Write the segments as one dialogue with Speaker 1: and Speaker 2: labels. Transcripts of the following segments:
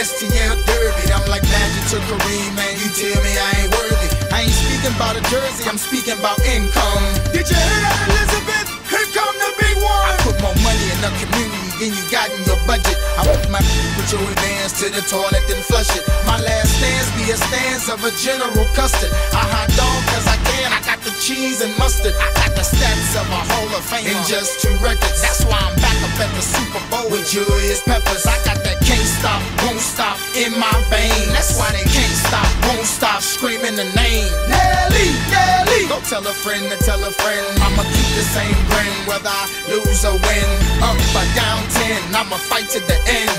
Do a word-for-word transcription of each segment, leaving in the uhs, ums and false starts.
Speaker 1: S T L Derby. I'm like Magic to Kareem, man, you tell me I ain't worthy. I ain't speaking about a jersey, I'm speaking about income. Did you hear that, Elizabeth? Here come the big one. I put more money in the community than you got in your budget. I want my put your advance to the toilet, then flush it. My last stance be a stance of a General Custard. I hot dog cause I can, I got the cheese and mustard. I got the stats of a Hall of Fame in just two records. That's why I'm back up at the Super Bowl with Julius Peppers. I got that can't stop, won't stop in my veins. That's why they can't stop, won't stop screaming the name Nelly, Nelly. Go tell a friend to tell a friend I'ma keep the same grin whether I lose or win. Up or down ten, I'ma fight to the end.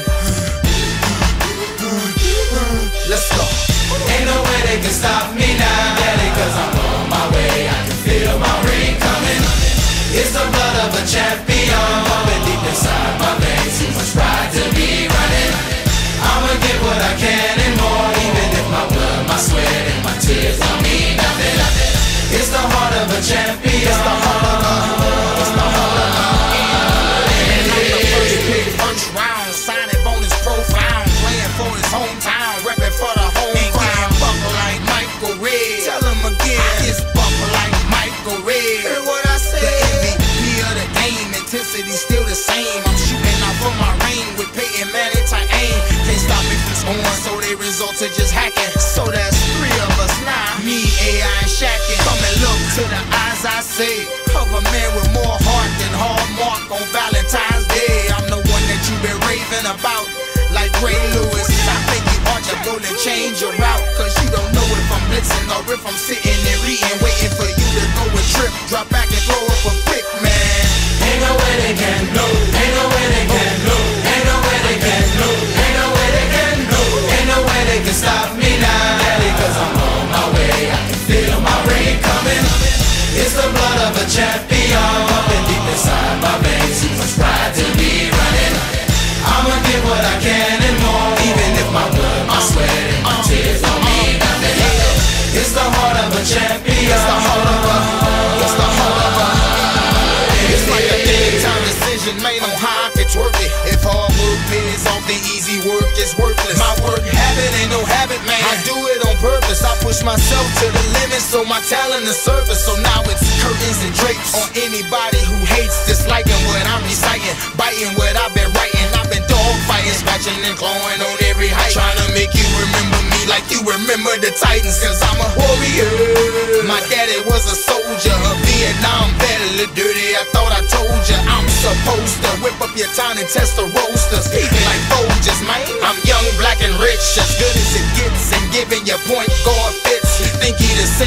Speaker 1: Let's go.
Speaker 2: Ain't no way they can stop me now, daddy, cause I'm on my way. I can feel my ring coming. It's the blood of a champion pumping deep inside my veins. Too much pride to be running. I'ma get what I can and more, even if my blood, my sweat, and my tears don't mean nothing. It's the heart of a champion.
Speaker 1: It's the heart of a, it's the heart of a. And I'm the first pick, first round, signing bonus profound, playing for his hometown, repping for the home crowd. Buckle like Michael Red. Tell him again, it's buckle like Michael Red. Hear what I said? The M V P of the game, intensity still the same. I'm shooting out from my range with Peyton Manning tight aim. Can't stop me from scoring, so they result to just hacking. So that's three of us now, me, A I, and Shaqin'. Come and look to the eyes I say of a man with more heart than Hallmark on Valentine's Day. I'm the one that you've been raving about, like Ray Lewis. I think you ought to go and change your route, cause you don't know if I'm blitzing or if I'm sitting and reading, waiting for you to go and trip, drop back and throw up a pick, man.
Speaker 2: Ain't no way they can blow. Ain't no way they can blow. Ain't no way they can blow. Ain't no way they can blow. Ain't no way they can stop me now, daddy, cause I'm on my way. I can feel my ring coming. It's the blood of a champion pumping deep inside my veins. Too much pride to be running. I'ma get what I can and more, even if my blood, my sweat, and my tears don't mean nothing. It's the heart of a champion.
Speaker 1: It's the heart of a, it's the heart of a. It's like a big time decision made on how I could twerk it. If hard work pays off, the easy work is worthless. My work habit ain't no habit, man. I do it on purpose. I push myself to the limit, so my talent is surface. So now it's curtains and drapes on anybody who hates, disliking what I'm reciting, biting what I've been writing. I've been dog fighting, scratching and clawing on every height, trying to make you remember me like you remember the Titans. Cause I'm a warrior. My daddy was a soldier, a Vietnam vet, a little dirty. I thought I told ya I'm supposed to whip up your town and test the roasters, speaking like Folgers, man. I'm young, black, and rich, as good as it gets, and giving your point guard fits. He think he the